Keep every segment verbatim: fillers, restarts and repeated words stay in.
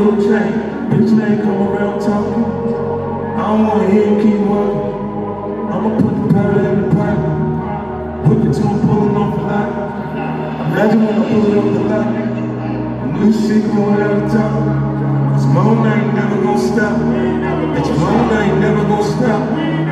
little chain. Bitch, ain't come around talking. I don't wanna hear him keep walking. I'ma put the powder in the pocket. Whip it till I'm pulling off the lot. Imagine when I pull it off the lot. New shit going out the top. Cause moan ain't never gonna stop. Bitch, moan ain't never gonna stop.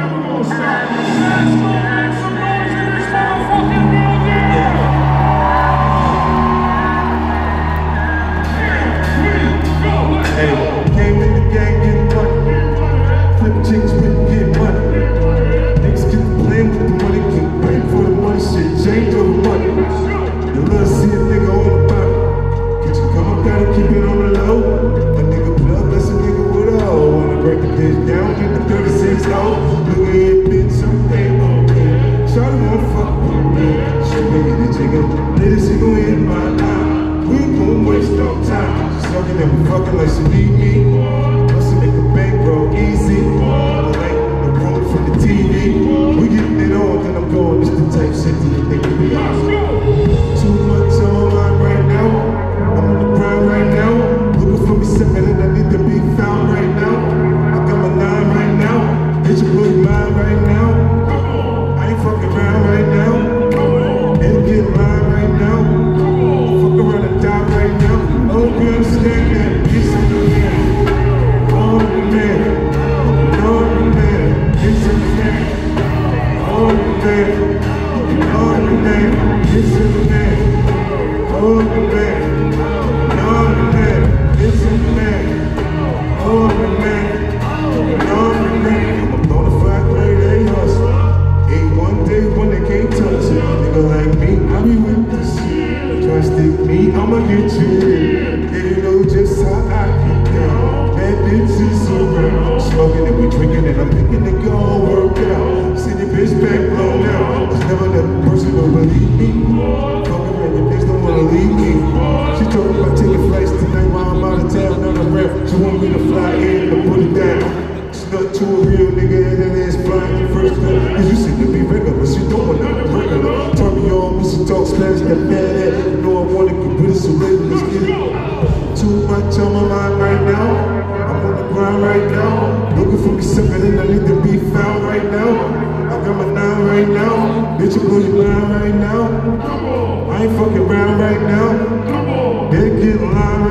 Hey, came in the gang getting money. Flip chicks with get money. Niggas get the plan with the money. Get paid for the money. Shit change over money. You love to see a nigga on the bottom. Get you come up, gotta keep it on the low. A nigga plug, that's a nigga with a hoe. Wanna break the bitch down, get the thirty-six oh. Look at it, bitch, I'm A O A. Shawty won't fuck with me. She making the jigger. Let it single in my eye. We ain't gon' waste no time. Sucking and we fucking like she need me. Must make a bankroll easy. Like the room from the T V. We getting it on, then I'm going. Just the type shit that you think we are. Too much on my mind right now. I'm on the grind right now. Looking for me second and I need to be found right now. I got my nine right now. Bitch, you blew mine right now. I ain't fucking around right now. It'll get mine right now. Fuck around and die right now. Oh, you understand that? It's in the man. Oh, the man. Oh, the man. It's in the man. Oh, the man. Oh, the man. It's in the man. Oh, the man. Oh, the man. It's in the man. Oh, the man. Oh, the man. I'm a bona fide grade A hustler. Ain't one day when they can't touch it. Nigga like me, I be with this shit. Try to stick me, I'ma get you. They know just how I get down. Bad bitches around. Smoking and we drinking and I'm thinking they gon' work out. See the bitch back blown out. There's never that person who believe me. Fucking around, your bitch don't wanna leave me. She told me about taking flights tonight while I'm out of town on the ref. She want me to fly in and put it down. Snuck to a real nigga and then it's flying first class. Cause you seem to be regular, she don't want nothing regular. Turn me on, me some talk Spanish, that bad ass. You know I wanna get with it, so later let's get it. Too much on my mind right now. I'm on the grind right now. Looking for me something and I need to be found right now. I got my nine right now. Bitch, you blew your mind right now. I ain't fucking around right now. Better get in line right now.